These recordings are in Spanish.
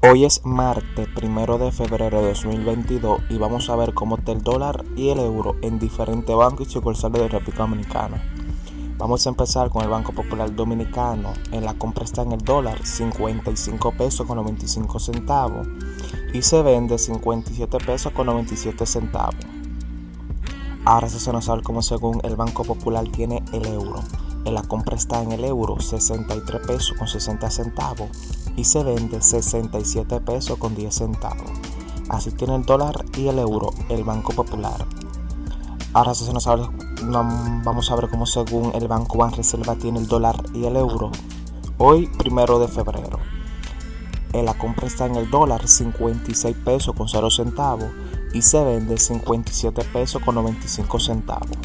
Hoy es martes 1 de febrero de 2022 y vamos a ver cómo está el dólar y el euro en diferentes bancos y sucursales de República Dominicana. Vamos a empezar con el Banco Popular Dominicano. En la compra está en el dólar 55 pesos con 95 centavos y se vende 57 pesos con 97 centavos. Ahora se nos sabe cómo según el Banco Popular tiene el euro. En la compra está en el euro 63 pesos con 60 centavos y se vende 67 pesos con 10 centavos. Así tiene el dólar y el euro el Banco Popular. Ahora se nos sabe, vamos a ver cómo según el Banco Banreserva tiene el dólar y el euro. Hoy 1 de febrero. En la compra está en el dólar 56 pesos con 0 centavos y se vende 57 pesos con 95 centavos.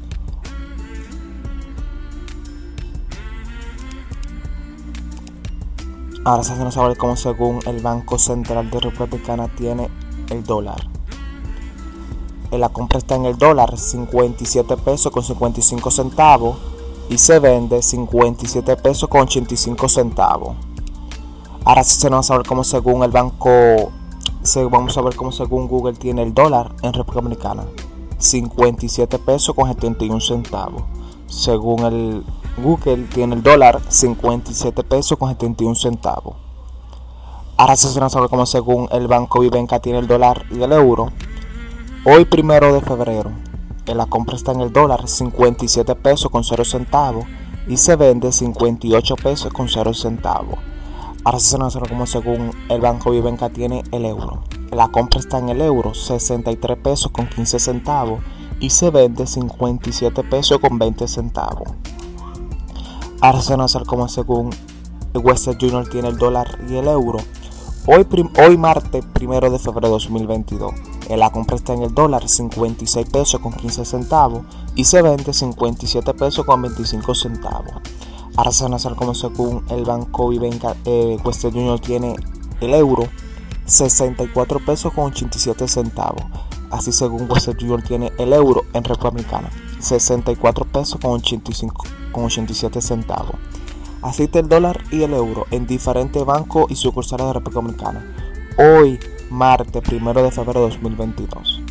Ahora se nos sabe cómo según el Banco Central de República Dominicana tiene el dólar. En la compra está en el dólar 57 pesos con 55 centavos y se vende 57 pesos con 85 centavos. Ahora se nos sabe cómo según el banco, vamos a ver cómo según Google tiene el dólar en República Dominicana. 57 pesos con 71 centavos. Según el Google tiene el dólar 57 pesos con 71 centavos. Ahora se nos sabe cómo según el Banco Vivenca tiene el dólar y el euro. Hoy 1 de febrero. En la compra está en el dólar 57 pesos con 0 centavos y se vende 58 pesos con 0 centavos. Ahora se nos sabe cómo según el Banco Vivenca tiene el euro. En la compra está en el euro 63 pesos con 15 centavos y se vende 57 pesos con 20 centavos. Ahora se nos sabe cómo según el Western Union tiene el dólar y el euro. Hoy martes 1 de febrero de 2022. En la compra está en el dólar 56 pesos con 15 centavos y se vende 57 pesos con 25 centavos. Ahora se nos sabe cómo según el Banco Vivenca Western Union tiene el euro 64 pesos con 87 centavos. Así según Western Union tiene el euro en República Dominicana 64 pesos con 87 centavos. Así está el dólar y el euro en diferentes bancos y sucursales de República Dominicana. Hoy, martes 1 de febrero de 2022.